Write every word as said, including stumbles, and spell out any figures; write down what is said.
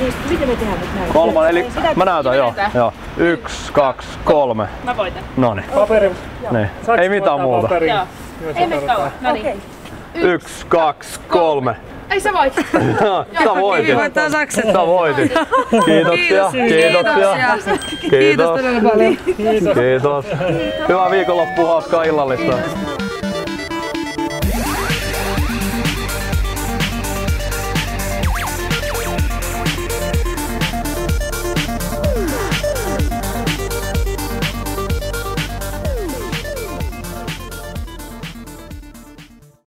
siis miten me tehdään nyt näin? Kolmonen, eli mä näytän, joo. joo. Yksi, kaksi, kolme. Mä voitan. Noniin. Paperi. Niin. Ei mitään muuta. Joo. Ei me kauan. Noniin. Okei. Yksi, kaksi, kolme. Ei sä voit. Sä voitit. Sä voitit. Kiitoksia. Kiitoksia. Kiitos. Kiitos. Kiitos. Hyvää viikonloppua, hauskaa illallista.